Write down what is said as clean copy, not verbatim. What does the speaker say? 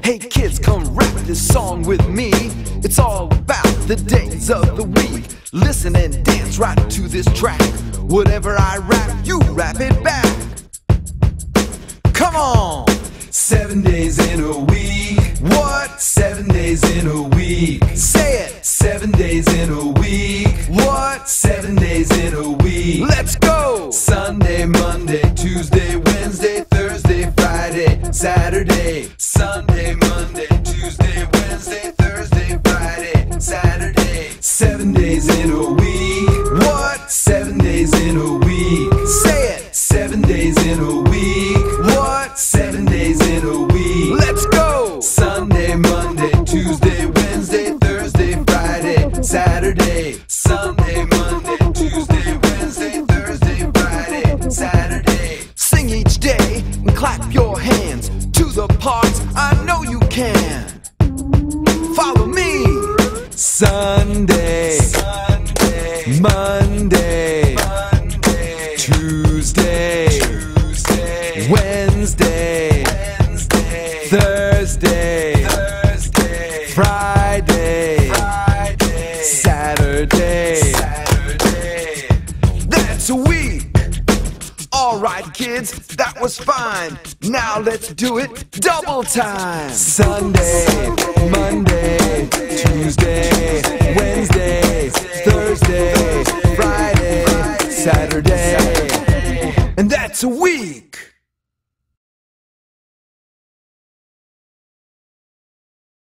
Hey kids, come rap this song with me. It's all about the days of the week. Listen and dance right to this track. Whatever I rap, you rap it back. Come on! 7 days in a week. What? 7 days in a week. Say it! 7 days in a week. What? 7 days in a week. Let's go! Sunday, Monday, Tuesday, Wednesday, Thursday, Friday, Saturday. Sunday, Monday, Tuesday, Wednesday, Thursday, Friday, Saturday. 7 days in a week. What? 7 days in a week. Say it! 7 days in a week. What? 7 days in a week. Let's go! Sunday, Monday, Tuesday, Wednesday, Thursday, Friday, Saturday. Sunday, Monday, Tuesday, Wednesday, Thursday, Friday, Saturday. Sing each day and clap your hands to the parts I know you can. Follow me! Sunday, Sunday, Monday, Monday, Tuesday, Tuesday, Wednesday, Wednesday, Thursday, Thursday, Friday, Friday, Saturday. Saturday. That's a week. Alright kids, that was fine. Now let's do it double time. Sunday, Monday, Tuesday,